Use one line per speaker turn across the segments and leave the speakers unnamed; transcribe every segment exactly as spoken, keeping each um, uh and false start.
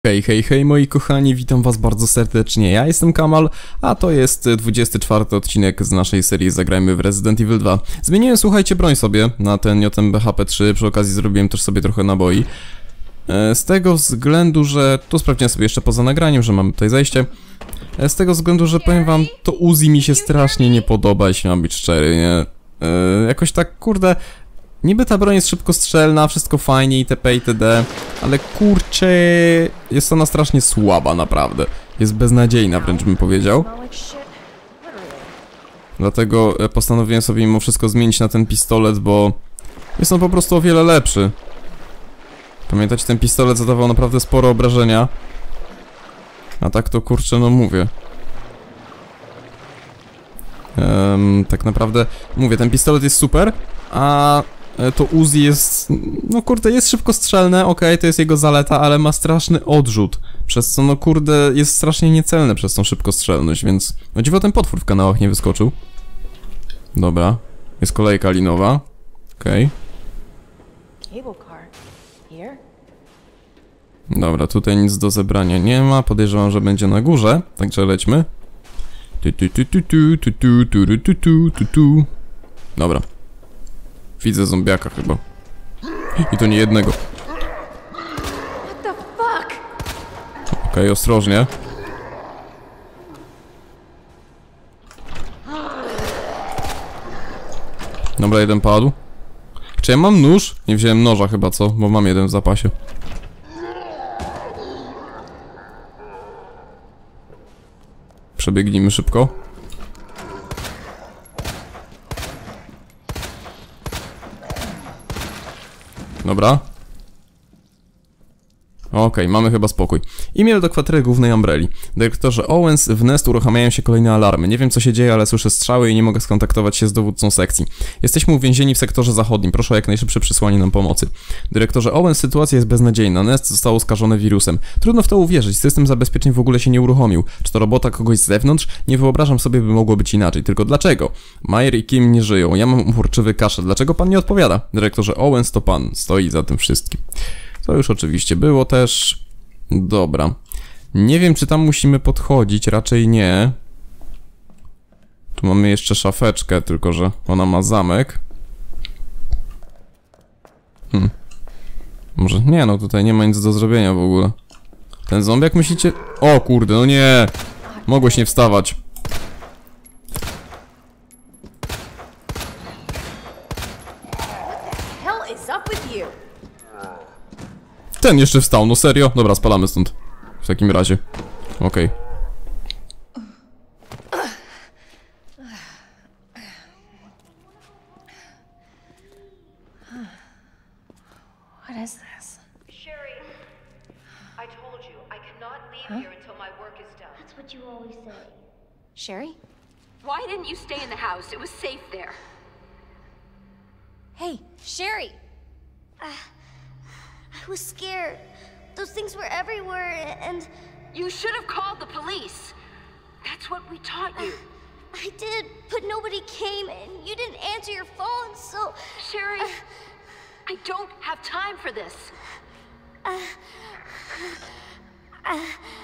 Hej, hej, hej moi kochani, witam was bardzo serdecznie, ja jestem Kamal, a to jest dwudziesty czwarty odcinek z naszej serii Zagrajmy w Resident Evil dwa. Zmieniłem, słuchajcie, broń sobie na ten J M B H P trzy, przy okazji zrobiłem też sobie trochę naboi. Z tego względu, że... tu sprawdziłem sobie jeszcze poza nagraniem, że mamy tutaj zejście. Z tego względu, że powiem wam, to Uzi mi się strasznie nie podoba, jeśli mam być szczery, nie? Jakoś tak, kurde... Niby ta broń jest szybkostrzelna, wszystko fajnie itp. itd. Ale kurczę, jest ona strasznie słaba naprawdę. Jest beznadziejna wręcz bym powiedział. Dlatego postanowiłem sobie mimo wszystko zmienić na ten pistolet, bo jest on po prostu o wiele lepszy. Pamiętacie, ten pistolet zadawał naprawdę sporo obrażenia. A tak to kurczę, no mówię. Um, tak naprawdę, mówię, ten pistolet jest super, a... to Uzi jest, no kurde, jest szybkostrzelne, okej, okay, to jest jego zaleta, ale ma straszny odrzut, przez co, no kurde, jest strasznie niecelne przez tą szybkostrzelność, więc... No dziwo, ten potwór w kanałach nie wyskoczył. Dobra, jest kolejka linowa, okej. Okay. Dobra, tutaj nic do zebrania nie ma, podejrzewam, że będzie na górze, także lećmy. Tu, tu, tu, tu, tu, tu, tu, tu, tu, tu, tu, tu. Dobra. Widzę zombiaka chyba. I to nie jednego. Okej, okay, ostrożnie. Dobra, jeden padł. Czy ja mam nóż? Nie wziąłem noża chyba, co? Bo mam jeden w zapasie. Przebiegnijmy szybko. Dobra. Okej, okay, mamy chyba spokój. E-mail do kwatery głównej Umbrelli. Dyrektorze Owens, w Nest uruchamiają się kolejne alarmy. Nie wiem co się dzieje, ale słyszę strzały i nie mogę skontaktować się z dowódcą sekcji. Jesteśmy uwięzieni w sektorze zachodnim. Proszę o jak najszybsze przysłanie nam pomocy. Dyrektorze Owens, sytuacja jest beznadziejna. Nest zostało skażone wirusem. Trudno w to uwierzyć. System zabezpieczeń w ogóle się nie uruchomił. Czy to robota kogoś z zewnątrz? Nie wyobrażam sobie, by mogło być inaczej. Tylko dlaczego? Majer i Kim nie żyją. Ja mam uporczywy kaszel. Dlaczego pan nie odpowiada? Dyrektorze Owens, to pan stoi za tym wszystkim. To już oczywiście było też. Dobra. Nie wiem, czy tam musimy podchodzić, raczej nie. Tu mamy jeszcze szafeczkę, tylko że ona ma zamek. Hmm. Może... nie, no tutaj nie ma nic do zrobienia w ogóle. Ten zombiak myślicie... o kurde, no nie! Mogłeś nie wstawać. Ten jeszcze wstał, no serio? Dobra, spalamy stąd. W takim razie. Okej. Okay.
What is this? Sherry, I told you I cannot leave huh? here until my work is done. That's what you always say. Sherry?
Why didn't you stay in the house? It was safe there.
Hey, Sherry! Uh, I was scared. Those things were everywhere, and...
You should have called the police. That's what we taught you.
Uh, I did, but nobody came, and you didn't answer your phone, so...
Sherry, uh, I don't have time for this.
Uh, uh,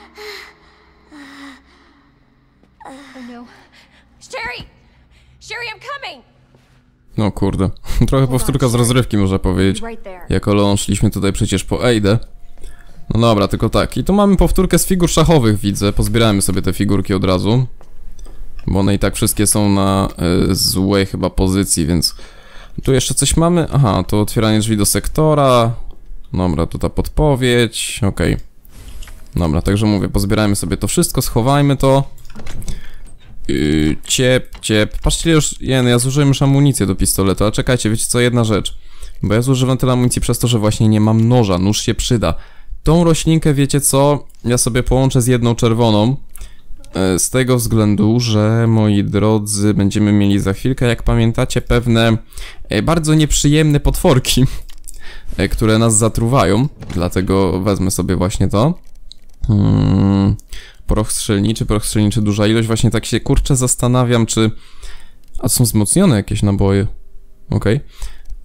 uh, oh no. Sherry! Sherry, I'm coming!
No kurde, trochę powtórka z rozrywki można powiedzieć. Jako Leon szliśmy tutaj przecież po Eidę. No dobra, tylko tak. I tu mamy powtórkę z figur szachowych, widzę. Pozbieramy sobie te figurki od razu. Bo one i tak wszystkie są na y, złej chyba pozycji, więc... Tu jeszcze coś mamy. Aha, to otwieranie drzwi do sektora. Dobra, tu ta podpowiedź. Okej. Okay. Dobra, także mówię, pozbierajmy sobie to wszystko, schowajmy to. Yy, ciep, ciep. Patrzcie, już ja, ja zużyłem już amunicję do pistoletu, a czekajcie, wiecie co, jedna rzecz. Bo ja zużywam tyle amunicji przez to, że właśnie nie mam noża, nóż się przyda. Tą roślinkę, wiecie co, ja sobie połączę z jedną czerwoną. Yy, z tego względu, że, moi drodzy, będziemy mieli za chwilkę, jak pamiętacie, pewne yy, bardzo nieprzyjemne potworki, yy, które nas zatruwają. Dlatego wezmę sobie właśnie to. Hmm... Proch strzelniczy, proch strzelniczy, duża ilość. Właśnie tak się kurczę zastanawiam, czy... A są wzmocnione jakieś naboje. Okej.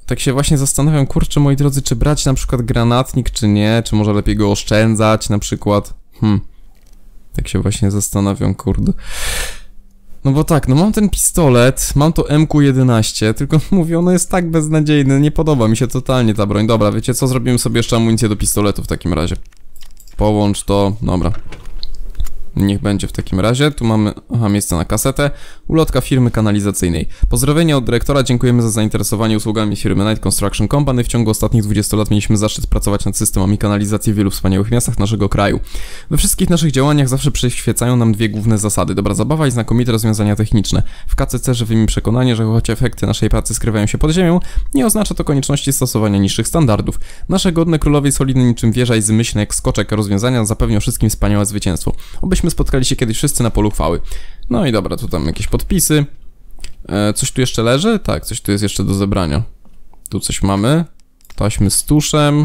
tak się właśnie zastanawiam, kurczę, moi drodzy, czy brać na przykład granatnik, czy nie, czy może lepiej go oszczędzać na przykład. Hmm. Tak się właśnie zastanawiam, kurde. No bo tak, no mam ten pistolet, mam to M Q jedenaście, tylko mówię, ono jest tak beznadziejne, nie podoba mi się totalnie ta broń. Dobra, wiecie co, zrobimy sobie jeszcze amunicję do pistoletu w takim razie. Połącz to, dobra. Niech będzie w takim razie. Tu mamy, aha, miejsce na kasetę. Ulotka firmy kanalizacyjnej. Pozdrowienia od dyrektora, dziękujemy za zainteresowanie usługami firmy Knight Construction Company. W ciągu ostatnich dwudziestu lat mieliśmy zaszczyt pracować nad systemami kanalizacji w wielu wspaniałych miastach naszego kraju. We wszystkich naszych działaniach zawsze przyświecają nam dwie główne zasady. Dobra zabawa i znakomite rozwiązania techniczne. W K C C żywi mi przekonanie, że choć efekty naszej pracy skrywają się pod ziemią, nie oznacza to konieczności stosowania niższych standardów. Nasze godne królowie solidne niczym wieża i zmyślne jak skoczek rozwiązania zapewnią wszystkim wspaniałe zwycięstwo. Obyśmy spotkali się kiedyś wszyscy na polu chwały. No i dobra, tu tam jakieś podpisy. E, coś tu jeszcze leży? Tak, coś tu jest jeszcze do zebrania. Tu coś mamy. Taśmy z tuszem.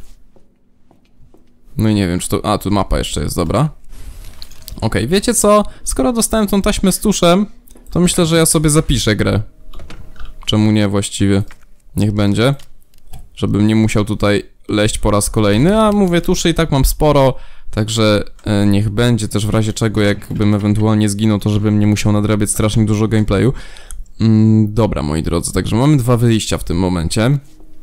No i nie wiem, czy to... A, tu mapa jeszcze jest, dobra. Okej, okay, wiecie co? Skoro dostałem tą taśmę z tuszem, to myślę, że ja sobie zapiszę grę. Czemu nie właściwie? Niech będzie. Żebym nie musiał tutaj leść po raz kolejny, a mówię, tuszy i tak mam sporo. Także e, niech będzie też w razie czego, jakbym ewentualnie zginął, to żebym nie musiał nadrabiać strasznie dużo gameplayu. Mm, dobra, moi drodzy, także mamy dwa wyjścia w tym momencie.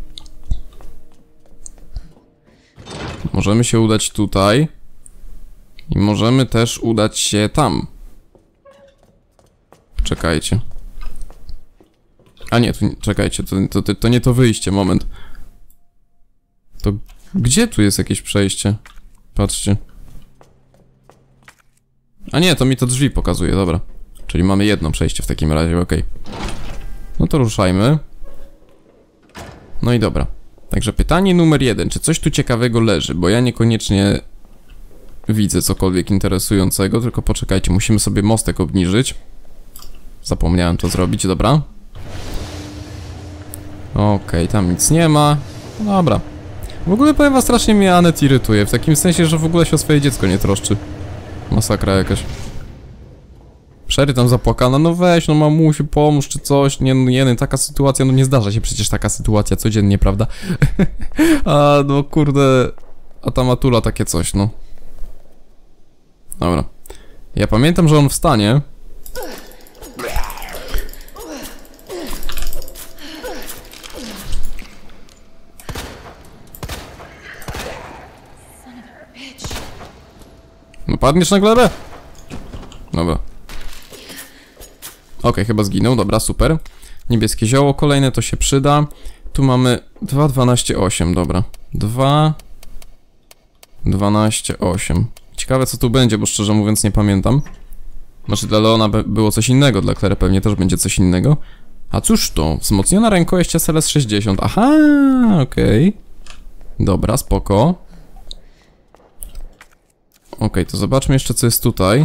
Możemy się udać tutaj. I możemy też udać się tam. Czekajcie. A nie, tu, czekajcie, to, to, to, to nie to wyjście, moment. To gdzie tu jest jakieś przejście? Patrzcie. A nie, to mi to drzwi pokazuje, dobra. Czyli mamy jedno przejście w takim razie, okej. No to ruszajmy. No i dobra. Także pytanie numer jeden. Czy coś tu ciekawego leży? Bo ja niekoniecznie widzę cokolwiek interesującego, tylko poczekajcie, musimy sobie mostek obniżyć. Zapomniałem to zrobić, dobra. Okej, tam nic nie ma. Dobra. W ogóle powiem wam, strasznie mnie Anet irytuje, w takim sensie, że w ogóle się o swoje dziecko nie troszczy. Masakra jakaś. Sherry tam zapłakana, no weź, no mamusiu, pomóż czy coś, nie, no nie, taka sytuacja, no nie zdarza się przecież taka sytuacja codziennie, prawda? A no kurde, a ta matula takie coś, no. Dobra. Ja pamiętam, że on wstanie. No padniesz na glebę? Dobra. Okej, okay, chyba zginął, dobra, super. Niebieskie zioło kolejne, to się przyda. Tu mamy dwa, dwanaście, osiem, dobra. dwa, dwanaście, osiem. Ciekawe co tu będzie, bo szczerze mówiąc nie pamiętam. Znaczy dla Leona było coś innego, dla Claire pewnie też będzie coś innego. A cóż to? Wzmocniona rękojeść S L S sześćdziesiąt. Aha, okej. Okay. Dobra, spoko. Okej, okay, to zobaczmy jeszcze co jest tutaj.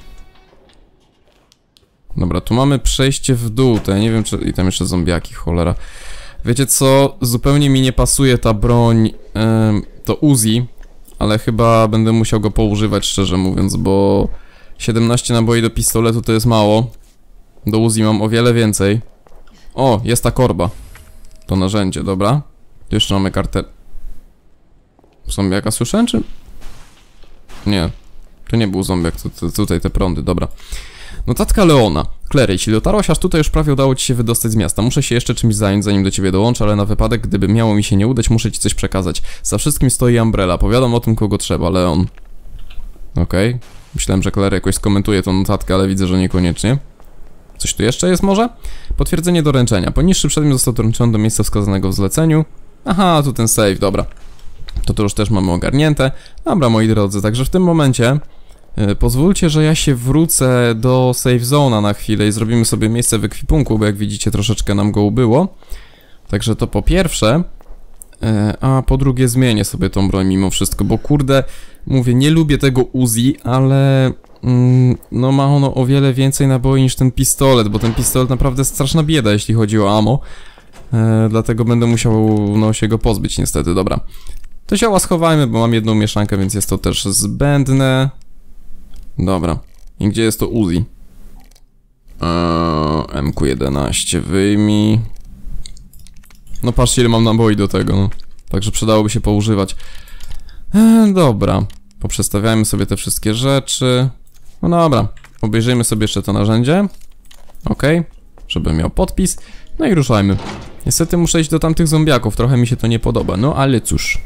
Dobra, tu mamy przejście w dół, to ja nie wiem czy... I tam jeszcze zombiaki, cholera. Wiecie co? Zupełnie mi nie pasuje ta broń, yy, to Uzi. Ale chyba będę musiał go poużywać, szczerze mówiąc, bo... siedemnaście naboi do pistoletu to jest mało. Do Uzi mam o wiele więcej. O, jest ta korba. To narzędzie, dobra. Tu jeszcze mamy kartę... Zombiaka słyszałem, czy... Nie, to nie był zombiak, to, to, tutaj te prądy, dobra. Notatka Leona. Claire, jeśli dotarłaś aż tutaj, już prawie udało ci się wydostać z miasta. Muszę się jeszcze czymś zająć, zanim do ciebie dołączę, ale na wypadek, gdyby miało mi się nie udać, muszę ci coś przekazać. Za wszystkim stoi Umbrella, powiadam o tym, kogo trzeba, Leon. Okej. Okay. Myślałem, że Claire jakoś skomentuje tą notatkę, ale widzę, że niekoniecznie. Coś tu jeszcze jest może? Potwierdzenie doręczenia. Poniższy przedmiot został doręczony do miejsca wskazanego w zleceniu. Aha, tu ten save, dobra. To to już też mamy ogarnięte. Dobra, moi drodzy, także w tym momencie yy, pozwólcie, że ja się wrócę do save zone'a na chwilę i zrobimy sobie miejsce w ekwipunku, bo jak widzicie troszeczkę nam go ubyło. Także to po pierwsze, yy, a po drugie zmienię sobie tą broń mimo wszystko, bo kurde, mówię, nie lubię tego Uzi, ale yy, no ma ono o wiele więcej naboi niż ten pistolet, bo ten pistolet naprawdę straszna bieda, jeśli chodzi o ammo. Yy, dlatego będę musiał no, się go pozbyć niestety, dobra. To zioła schowajmy, bo mam jedną mieszankę, więc jest to też zbędne. Dobra. I gdzie jest to Uzi? Eee, M Q jedenaście wyjmij. No patrzcie, ile mam naboi do tego, no. Także przydałoby się poużywać. E, dobra. Poprzestawiajmy sobie te wszystkie rzeczy. No dobra. Obejrzyjmy sobie jeszcze to narzędzie. Ok. Żeby miał podpis. No i ruszajmy. Niestety muszę iść do tamtych zombiaków. Trochę mi się to nie podoba. No ale cóż.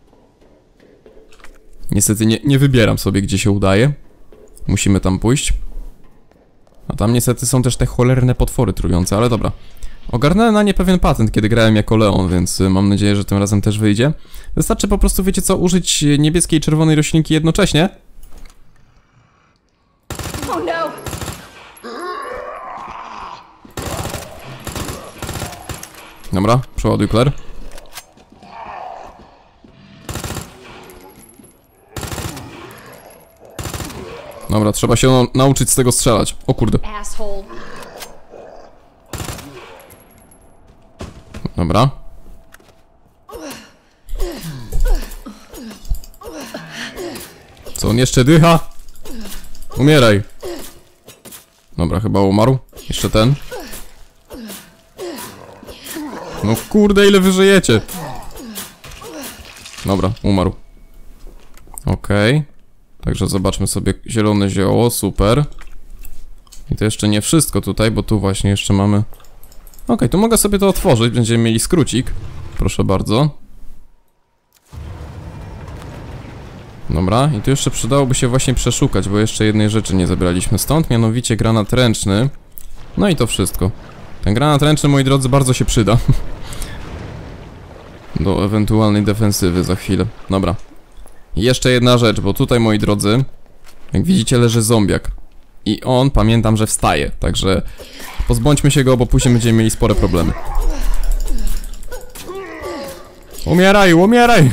Niestety nie, nie wybieram sobie, gdzie się udaje. Musimy tam pójść. A tam niestety są też te cholerne potwory trujące, ale dobra. Ogarnąłem na nie pewien patent, kiedy grałem jako Leon, więc mam nadzieję, że tym razem też wyjdzie. Wystarczy po prostu, wiecie co, użyć niebieskiej i czerwonej roślinki jednocześnie.
Oh no.
Dobra, przeładuj Claire. Dobra, trzeba się no, nauczyć z tego strzelać. O kurde.
Asshole.
Dobra. Co, on jeszcze dycha? Umieraj. Dobra, chyba umarł. Jeszcze ten. No kurde, ile wy żyjecie? Dobra, umarł. Okej. Okay. Także zobaczmy sobie zielone zioło, super. I to jeszcze nie wszystko tutaj, bo tu właśnie jeszcze mamy... Okej, okay, tu mogę sobie to otworzyć, będziemy mieli skrócik. Proszę bardzo. Dobra, i tu jeszcze przydałoby się właśnie przeszukać, bo jeszcze jednej rzeczy nie zebraliśmy stąd, mianowicie granat ręczny. No i to wszystko. Ten granat ręczny, moi drodzy, bardzo się przyda. Do ewentualnej defensywy za chwilę. Dobra. I jeszcze jedna rzecz, bo tutaj, moi drodzy, jak widzicie, leży zombiak. I on, pamiętam, że wstaje, także pozbądźmy się go, bo później będziemy mieli spore problemy. Umieraj, umieraj!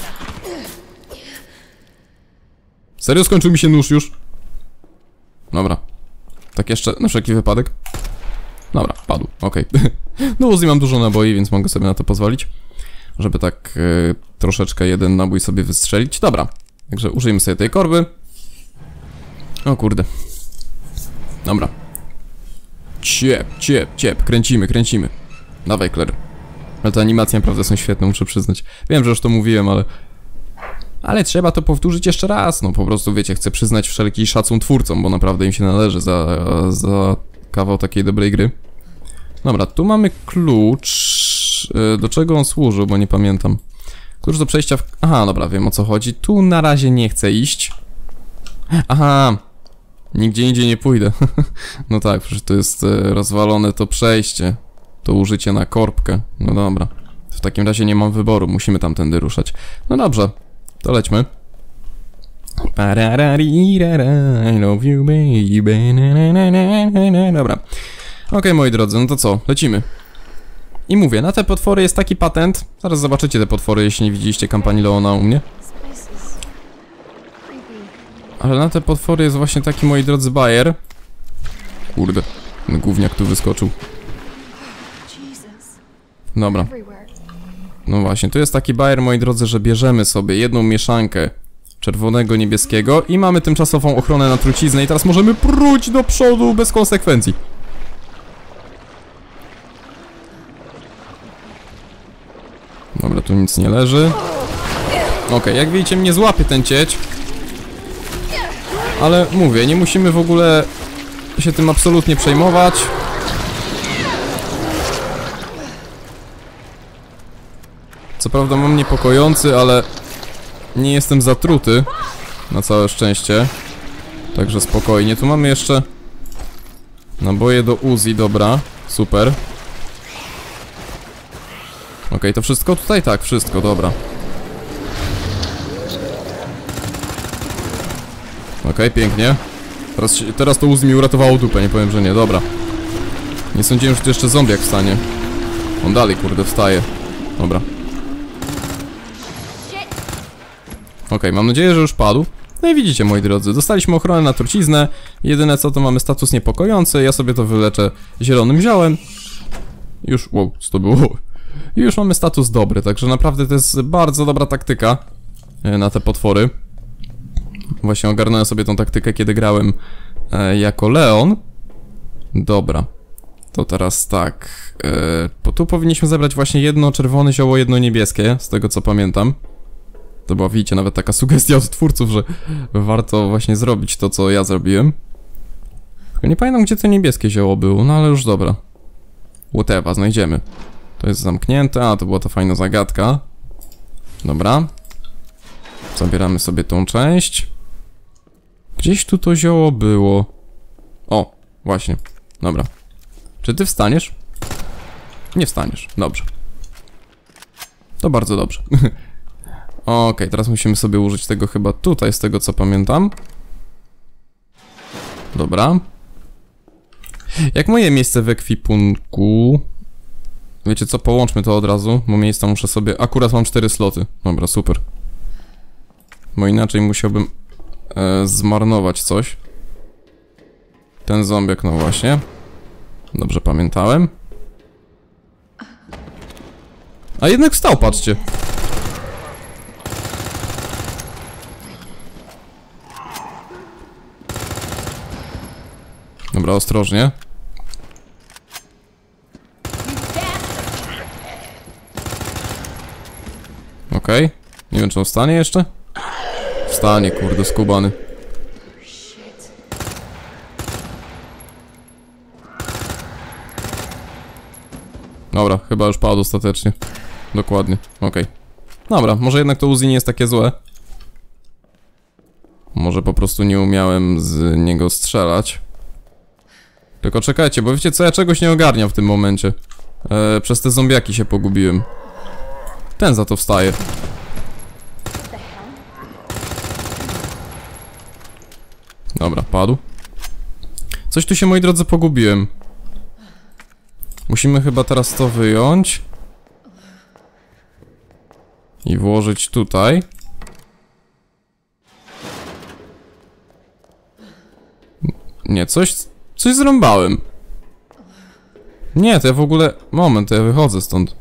Serio, skończył mi się nóż już? Dobra. Tak jeszcze, na wszelki wypadek. Dobra, padł, okej. Okay. No Uzi mam dużo naboi, więc mogę sobie na to pozwolić. Żeby tak yy, troszeczkę jeden nabój sobie wystrzelić. Dobra, także użyjmy sobie tej korby. O kurde. Dobra. Ciep, ciep, ciep, kręcimy, kręcimy. Dawaj, Claire. Ale te animacje naprawdę są świetne, muszę przyznać. Wiem, że już to mówiłem, ale... Ale trzeba to powtórzyć jeszcze raz. No po prostu, wiecie, chcę przyznać wszelki szacun twórcom, bo naprawdę im się należy za, za kawał takiej dobrej gry. Dobra, tu mamy klucz. Do czego on służył, bo nie pamiętam. Klucz do przejścia w... Aha, dobra, wiem, o co chodzi. Tu na razie nie chcę iść. Aha. Nigdzie indziej nie pójdę. No tak, przecież to jest rozwalone to przejście. To użycie na korbkę. No dobra. W takim razie nie mam wyboru, musimy tamtędy ruszać. No dobrze, to lećmy. I love you, baby. Dobra. Okej, okay, moi drodzy, no to co? Lecimy. I mówię, na te potwory jest taki patent. Zaraz zobaczycie te potwory, jeśli nie widzieliście kampanii Leona u mnie. Ale na te potwory jest właśnie taki, moi drodzy, bajer. Kurde, ten gówniak tu wyskoczył. Dobra. No właśnie, tu jest taki bajer, moi drodzy, że bierzemy sobie jedną mieszankę czerwonego, niebieskiego i mamy tymczasową ochronę na truciznę i teraz możemy pruć do przodu bez konsekwencji. Dobra, tu nic nie leży. Okej, okay, jak widzicie, mnie złapie ten cieć. Ale mówię, nie musimy w ogóle się tym absolutnie przejmować. Co prawda mam niepokojący, ale nie jestem zatruty. Na całe szczęście. Także spokojnie. Tu mamy jeszcze naboje do Uzi, dobra. Super. Okej, okay, to wszystko tutaj? Tak, wszystko, dobra. Okej, okay, pięknie. Teraz, teraz to Uzi mi uratowało dupę, nie powiem, że nie, dobra. Nie sądziłem, że tu jeszcze zombiak wstanie. On dalej, kurde, wstaje. Dobra. Okej, okay, mam nadzieję, że już padł. No i widzicie, moi drodzy, dostaliśmy ochronę na truciznę. Jedyne co, to mamy status niepokojący. Ja sobie to wyleczę zielonym ziołem. Już, wow, co to było? I już mamy status dobry, także naprawdę to jest bardzo dobra taktyka na te potwory. Właśnie ogarnąłem sobie tą taktykę, kiedy grałem e, jako Leon. Dobra. To teraz tak. Yy, bo tu powinniśmy zebrać właśnie jedno czerwone zioło, jedno niebieskie, z tego co pamiętam. To była, widzicie, nawet taka sugestia od twórców, że warto właśnie zrobić to, co ja zrobiłem. Tylko nie pamiętam, gdzie to niebieskie zioło było, no ale już dobra. Whatever, znajdziemy. To jest zamknięte, a to była ta fajna zagadka. Dobra. Zabieramy sobie tą część. Gdzieś tu to zioło było. O, właśnie. Dobra. Czy ty wstaniesz? Nie wstaniesz. Dobrze. To bardzo dobrze. Okej, okay, teraz musimy sobie użyć tego chyba tutaj, z tego co pamiętam. Dobra. Jak moje miejsce w ekwipunku... Wiecie co, połączmy to od razu, bo miejsca muszę sobie... Akurat mam cztery sloty. Dobra, super. Bo inaczej musiałbym e, zmarnować coś. Ten zombiak, no właśnie. Dobrze pamiętałem. A jednak wstał, patrzcie. Dobra, ostrożnie. Okej. Okay. Nie wiem, czy on wstanie jeszcze? Wstanie, kurde, skubany. Dobra, chyba już padł ostatecznie. Dokładnie, okej. Okay. Dobra, może jednak to Uzi nie jest takie złe. Może po prostu nie umiałem z niego strzelać. Tylko czekajcie, bo wiecie co, ja czegoś nie ogarniam w tym momencie. Eee, przez te zombiaki się pogubiłem. Ten za to wstaje. Dobra, padł. Coś tu się, moi drodzy, pogubiłem. Musimy chyba teraz to wyjąć. I włożyć tutaj. Nie, coś... Coś zrąbałem. Nie, to ja w ogóle... Moment, to ja wychodzę stąd.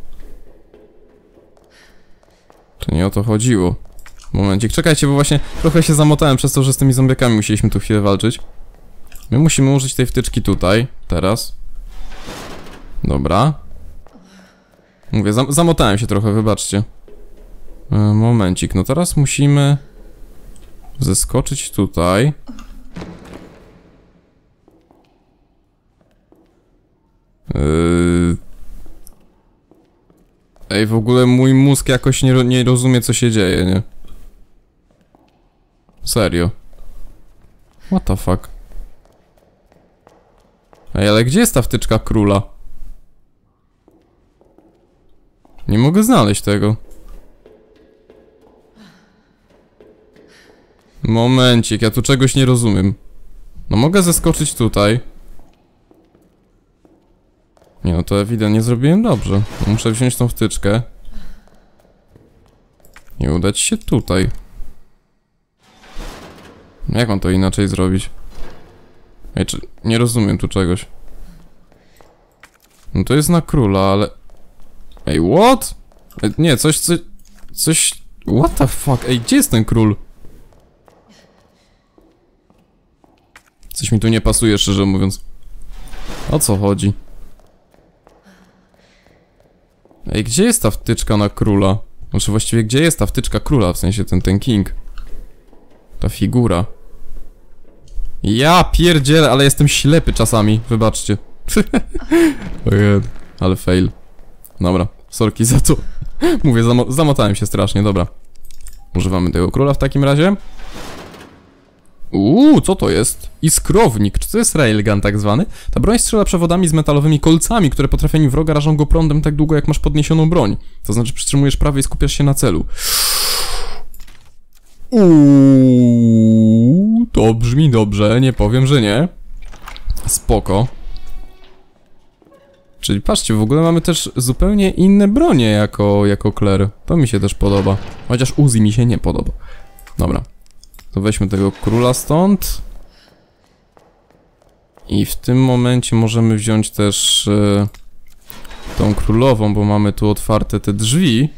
To nie o to chodziło. Momencik, czekajcie, bo właśnie trochę się zamotałem przez to, że z tymi zombiakami musieliśmy tu chwilę walczyć. My musimy użyć tej wtyczki tutaj, teraz. Dobra. Mówię, zam zamotałem się trochę, wybaczcie. E, momencik, no teraz musimy zeskoczyć tutaj. Yy... Ej, w ogóle mój mózg jakoś nie, nie rozumie, co się dzieje, nie? Serio. What the fuck? Ej, ale gdzie jest ta wtyczka króla? Nie mogę znaleźć tego. Momencik, ja tu czegoś nie rozumiem. No mogę zeskoczyć tutaj. Nie, no to ewidentnie zrobiłem dobrze. Muszę wziąć tą wtyczkę i udać się tutaj. Jak mam to inaczej zrobić? Ej, czy... nie rozumiem tu czegoś. No to jest na króla, ale... Ej, what? Ej, nie, coś, coś... Coś... What the fuck? Ej, gdzie jest ten król? Coś mi tu nie pasuje, szczerze mówiąc. O co chodzi? Ej, gdzie jest ta wtyczka na króla? Znaczy właściwie gdzie jest ta wtyczka króla? W sensie ten, ten king. Ta figura. Ja pierdzielę, ale jestem ślepy czasami, wybaczcie. Ojej, ale fail. Dobra, sorki za to. Mówię, zamo zamotałem się strasznie, dobra. Używamy tego króla w takim razie. Uuu, co to jest? Iskrownik, czy to jest railgun tak zwany? Ta broń strzela przewodami z metalowymi kolcami, które potrafieni wroga rażą go prądem tak długo, jak masz podniesioną broń. To znaczy przytrzymujesz prawie i skupiasz się na celu. Uuu, to brzmi dobrze, nie powiem, że nie. Spoko. Czyli patrzcie, w ogóle mamy też zupełnie inne bronie jako, jako Claire. To mi się też podoba. Chociaż Uzi mi się nie podoba. Dobra. To weźmy tego króla stąd. I w tym momencie możemy wziąć też e, tą królową, bo mamy tu otwarte te drzwi.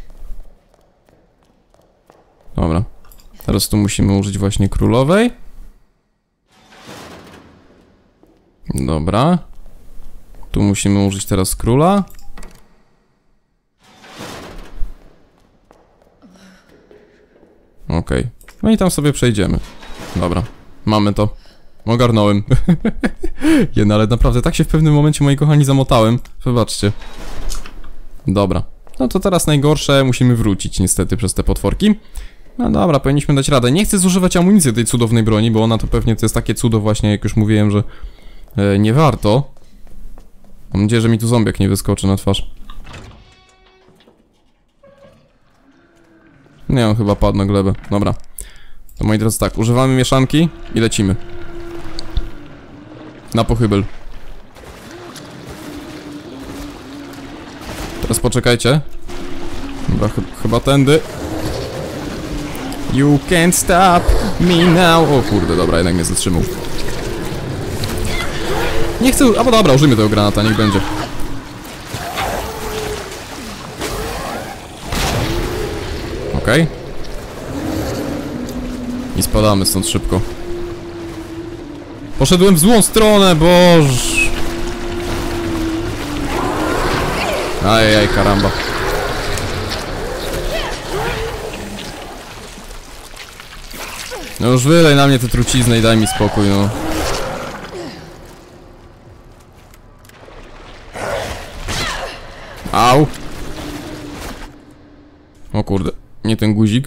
Dobra. Teraz tu musimy użyć właśnie królowej. Dobra. Tu musimy użyć teraz króla. Okej. Okay. No i tam sobie przejdziemy. Dobra. Mamy to. Ogarnąłem. Jedna, ale naprawdę tak się w pewnym momencie, moi kochani, zamotałem. Wybaczcie. Dobra. No to teraz najgorsze, musimy wrócić niestety przez te potworki. No dobra, powinniśmy dać radę. Nie chcę zużywać amunicji tej cudownej broni, bo ona to pewnie to jest takie cudo właśnie, jak już mówiłem, że e, nie warto. Mam nadzieję, że mi tu zombiak nie wyskoczy na twarz. Nie, on chyba padł na glebę. Dobra. To moi drodzy tak, używamy mieszanki i lecimy. Na pochybel. Teraz poczekajcie. Dobra, ch chyba tędy. You can't stop me now. O kurde, dobra, jednak mnie zatrzymał. Nie chcę... A bo dobra, użyjmy tego granata, niech będzie. Okej. Okay. I spadamy stąd szybko. Poszedłem w złą stronę, boż. Ajajaj, karamba. No już wylej na mnie tę truciznę i daj mi spokój, no. Au. O kurde, nie ten guzik.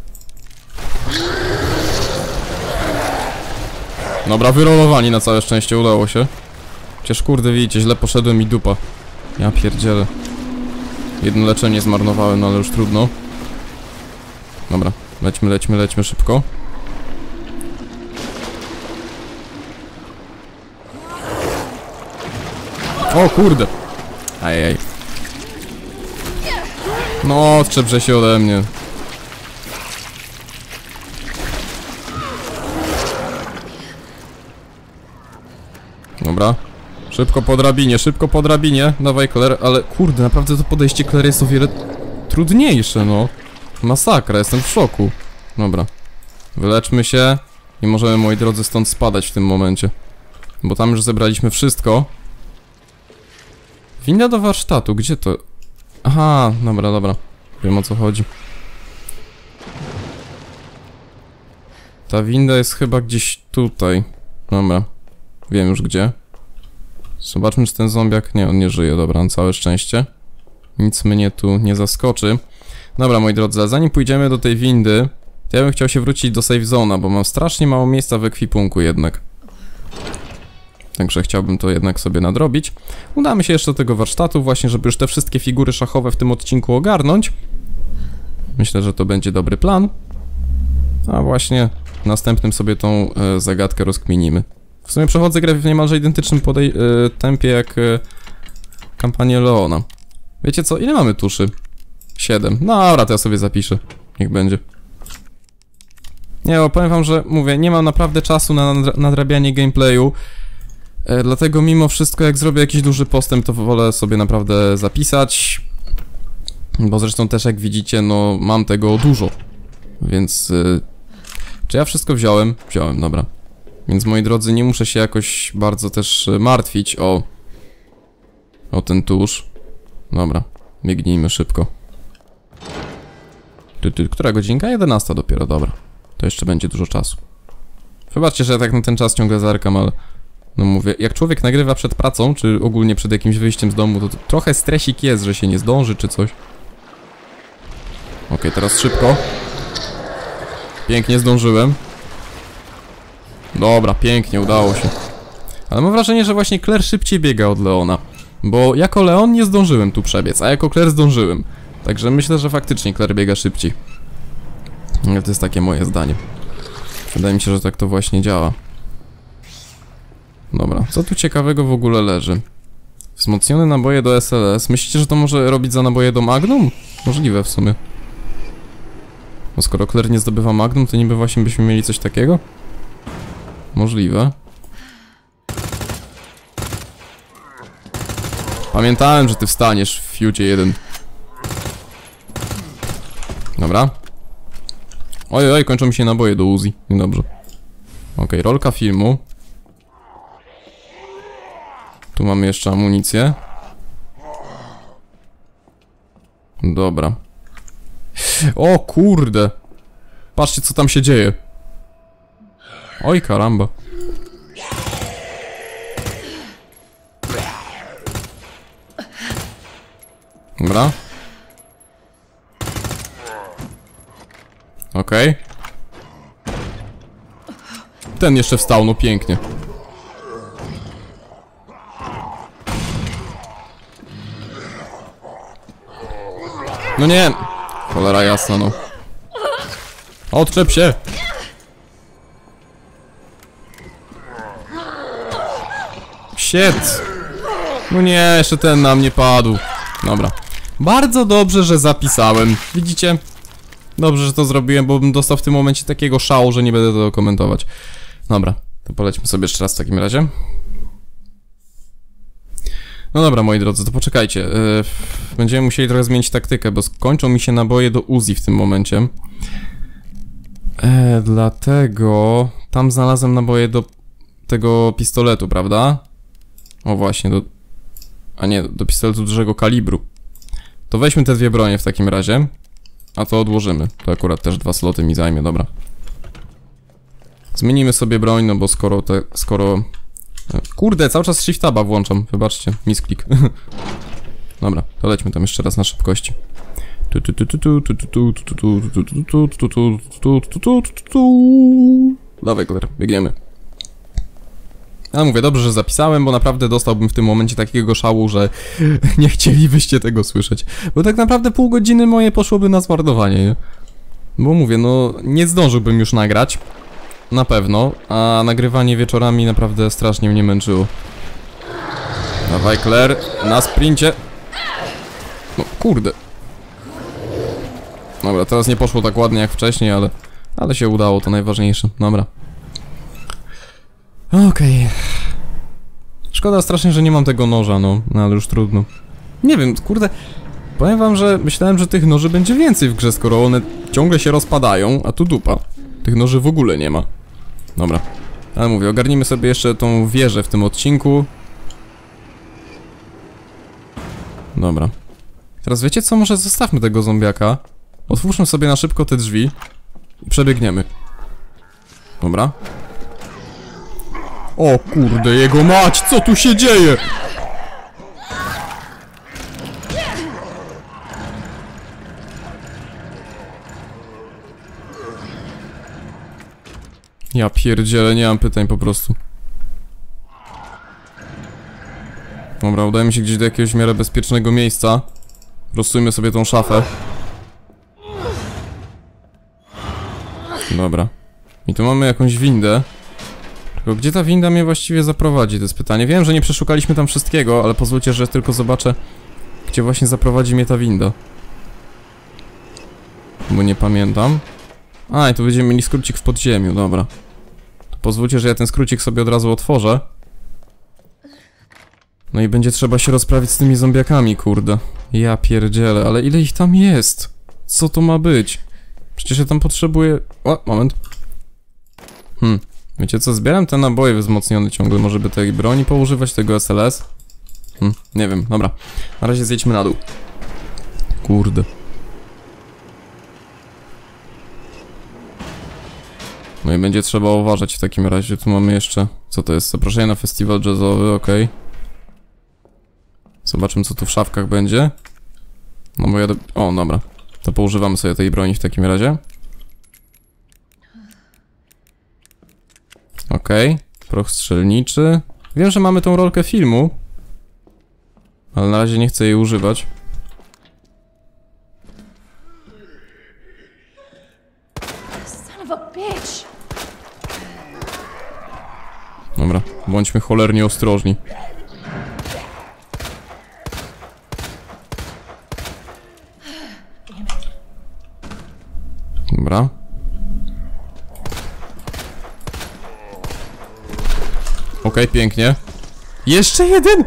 Dobra, wyrolowani na całe szczęście, udało się. Chociaż kurde, widzicie, źle poszedłem i dupa. Ja pierdzielę. Jedno leczenie zmarnowałem, no ale już trudno. Dobra, lećmy, lećmy, lećmy szybko. O kurde. Ajaj. No, odczeprze się ode mnie. Dobra. Szybko po drabinie, szybko po drabinie. Dawaj, Claire, ale kurde, naprawdę to podejście Claire jest o wiele trudniejsze, no. Masakra, jestem w szoku. Dobra. Wyleczmy się i możemy, moi drodzy, stąd spadać w tym momencie. Bo tam już zebraliśmy wszystko. Winda do warsztatu, gdzie to? Aha, dobra, dobra. Wiem, o co chodzi. Ta winda jest chyba gdzieś tutaj. Dobra. Wiem już gdzie. Zobaczmy, czy ten zombiak... Nie, on nie żyje, dobra, na całe szczęście. Nic mnie tu nie zaskoczy. Dobra, moi drodzy, zanim pójdziemy do tej windy, to ja bym chciał się wrócić do safe zone'a, bo mam strasznie mało miejsca w ekwipunku jednak. Także chciałbym to jednak sobie nadrobić. Udamy się jeszcze do tego warsztatu właśnie, żeby już te wszystkie figury szachowe w tym odcinku ogarnąć. Myślę, że to będzie dobry plan. A właśnie w następnym sobie tą e, zagadkę rozkminimy. W sumie przechodzę grę w niemalże identycznym podej e, tempie jak e, kampanię Leona. Wiecie co? Ile mamy tuszy? siedem. No dobra, to ja sobie zapiszę. Niech będzie. Nie, bo powiem wam, że mówię, nie mam naprawdę czasu na nadrabianie gameplayu. E, dlatego mimo wszystko, jak zrobię jakiś duży postęp, to wolę sobie naprawdę zapisać. Bo zresztą też jak widzicie, no mam tego dużo. Więc... E, czy ja wszystko wziąłem? Wziąłem, dobra. Więc moi drodzy, nie muszę się jakoś bardzo też martwić o... O ten tusz. Dobra, biegnijmy szybko. Ty, ty, która godzinka? jedenasta dopiero, dobra. To jeszcze będzie dużo czasu. Wybaczcie, że ja tak na ten czas ciągle zerkam, ale... No mówię, jak człowiek nagrywa przed pracą, czy ogólnie przed jakimś wyjściem z domu, to, to trochę stresik jest, że się nie zdąży, czy coś. Okej, okay, teraz szybko. Pięknie zdążyłem. Dobra, pięknie, udało się. Ale mam wrażenie, że właśnie Claire szybciej biega od Leona. Bo jako Leon nie zdążyłem tu przebiec, a jako Claire zdążyłem. Także myślę, że faktycznie Claire biega szybciej. Ale to jest takie moje zdanie. Wydaje mi się, że tak to właśnie działa. Dobra, co tu ciekawego w ogóle leży? Wzmocnione naboje do S L S. Myślicie, że to może robić za naboje do Magnum? Możliwe w sumie. Bo skoro Claire nie zdobywa Magnum, to niby właśnie byśmy mieli coś takiego? Możliwe. Pamiętałem, że ty wstaniesz w fiucie jeden. Dobra. Oj, oj, kończą mi się naboje do Uzi. Niedobrze. Okej, okay, rolka filmu. Tu mamy jeszcze amunicję. Dobra. O kurde. Patrzcie, co tam się dzieje. Oj, karamba. Dobra. Okej. Okay. Ten jeszcze wstał, no pięknie. No nie! Cholera jasna, no. Odczep się! Shit! No nie, jeszcze ten na mnie padł. Dobra. Bardzo dobrze, że zapisałem. Widzicie? Dobrze, że to zrobiłem, bo bym dostał w tym momencie takiego szału, że nie będę tego komentować. Dobra, to polećmy sobie jeszcze raz w takim razie. No dobra, moi drodzy, to poczekajcie. Yy, będziemy musieli trochę zmienić taktykę, bo skończą mi się naboje do Uzi w tym momencie. Yy, dlatego... Tam znalazłem naboje do tego pistoletu, prawda? O właśnie, do... A nie, do pistoletu dużego kalibru. To weźmy te dwie bronie w takim razie. A to odłożymy. To akurat też dwa sloty mi zajmie, dobra. Zmienimy sobie broń, no bo skoro te... skoro... Kurde, cały czas shift taba włączam. Wybaczcie, misklik. Dobra, to lećmy tam jeszcze raz na szybkości. Dawaj, Claire, biegniemy. Ja mówię, dobrze, że zapisałem, bo naprawdę dostałbym w tym momencie takiego szału, że nie chcielibyście tego słyszeć. Bo tak naprawdę pół godziny moje poszłoby na zmarnowanie, nie? Bo mówię, no nie zdążyłbym już nagrać. Na pewno, a nagrywanie wieczorami naprawdę strasznie mnie męczyło. Dawaj, Claire, na sprincie. No kurde. Dobra, teraz nie poszło tak ładnie jak wcześniej, ale... Ale się udało, to najważniejsze. Dobra. Okej. Okay. Szkoda strasznie, że nie mam tego noża, no. No ale już trudno. Nie wiem, kurde. Powiem wam, że myślałem, że tych noży będzie więcej w grze, skoro one ciągle się rozpadają, a tu dupa. Tych noży w ogóle nie ma. Dobra. Ale mówię, ogarnijmy sobie jeszcze tą wieżę w tym odcinku. Dobra. Teraz wiecie co? Może zostawmy tego zombiaka. Otwórzmy sobie na szybko te drzwi. I przebiegniemy. Dobra. O kurde, jego mać! Co tu się dzieje? Ja pierdzielę, nie mam pytań po prostu. Dobra, udajemy się gdzieś do jakiegoś w miarę bezpiecznego miejsca. Rozsujmy sobie tą szafę. Dobra. I tu mamy jakąś windę. Tylko gdzie ta winda mnie właściwie zaprowadzi? To jest pytanie. Wiem, że nie przeszukaliśmy tam wszystkiego, ale pozwólcie, że tylko zobaczę, gdzie właśnie zaprowadzi mnie ta winda. Bo nie pamiętam. A, i tu będziemy mieli skrócik w podziemiu, dobra. To pozwólcie, że ja ten skrócik sobie od razu otworzę. No i będzie trzeba się rozprawić z tymi zombiakami, kurde. Ja pierdzielę, ale ile ich tam jest? Co to ma być? Przecież ja tam potrzebuję... O, moment. Hmm, wiecie co? Zbieram te naboje wzmocnione ciągle. Może by tej broni poużywać, tego S L S? Hmm, nie wiem, dobra. Na razie zjedźmy na dół. Kurde. No i będzie trzeba uważać w takim razie. Tu mamy jeszcze... Co to jest? Zaproszenie na festiwal jazzowy, okej. Okay. Zobaczymy, co tu w szafkach będzie. No bo ja... Do... O, dobra. To poużywamy sobie tej broni w takim razie. Okej. Okay. Proch strzelniczy. Wiem, że mamy tą rolkę filmu. Ale na razie nie chcę jej używać. Dobra, bądźmy cholernie ostrożni. Dobra. Okej, okay, pięknie. Jeszcze jeden!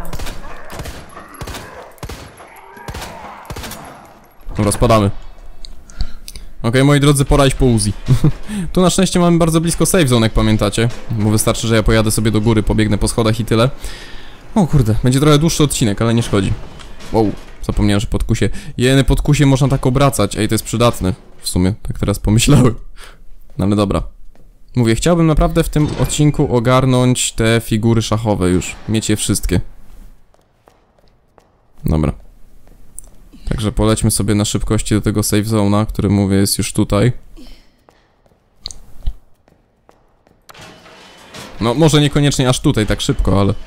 Dobra, spadamy. Okej, okay, moi drodzy, pora iść po Uzi. Tu na szczęście mamy bardzo blisko save zone, jak pamiętacie. Bo wystarczy, że ja pojadę sobie do góry, pobiegnę po schodach i tyle. O kurde, będzie trochę dłuższy odcinek, ale nie szkodzi. Wow, zapomniałem, że podkusie. Jeny podkusie można tak obracać. Ej, to jest przydatne. W sumie, tak teraz pomyślałem. No ale dobra. Mówię, chciałbym naprawdę w tym odcinku ogarnąć te figury szachowe już. Mieć je wszystkie. Dobra. Także polećmy sobie na szybkości do tego safe zone'a, który mówię jest już tutaj. No, może niekoniecznie aż tutaj, tak szybko, ale...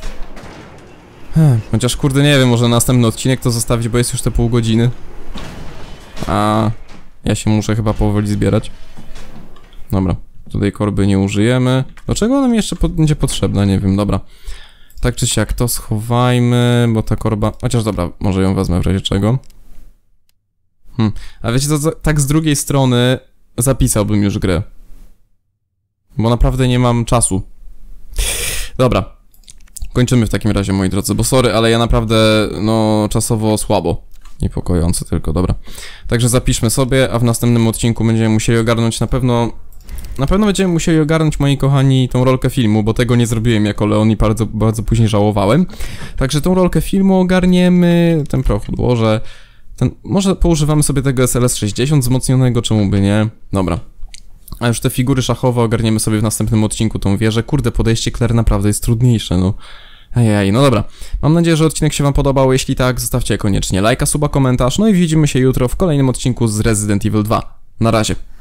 Hmm, chociaż kurde nie wiem, może następny odcinek to zostawić, bo jest już te pół godziny. A ja się muszę chyba powoli zbierać. Dobra, tutaj korby nie użyjemy. Dlaczego ona mi jeszcze po będzie potrzebna? Nie wiem, dobra. Tak czy siak, to schowajmy, bo ta korba... Chociaż dobra, może ją wezmę w razie czego. Hmm, a wiecie co, tak z drugiej strony zapisałbym już grę. Bo naprawdę nie mam czasu. Dobra. Kończymy w takim razie, moi drodzy, bo sorry, ale ja naprawdę, no, czasowo słabo. Niepokojące tylko, dobra. Także zapiszmy sobie, a w następnym odcinku będziemy musieli ogarnąć na pewno... Na pewno będziemy musieli ogarnąć, moi kochani, tą rolkę filmu, bo tego nie zrobiłem jako Leon i bardzo, bardzo później żałowałem. Także tą rolkę filmu ogarniemy, ten proch odłożę. Ten, może poużywamy sobie tego S L S sześćdziesiąt wzmocnionego, czemu by nie? Dobra. A już te figury szachowe ogarniemy sobie w następnym odcinku, tą wieżę. Kurde, podejście Claire naprawdę jest trudniejsze, no. Ejej, no dobra. Mam nadzieję, że odcinek się wam podobał. Jeśli tak, zostawcie koniecznie lajka, suba, komentarz. No i widzimy się jutro w kolejnym odcinku z Resident Evil dwa. Na razie.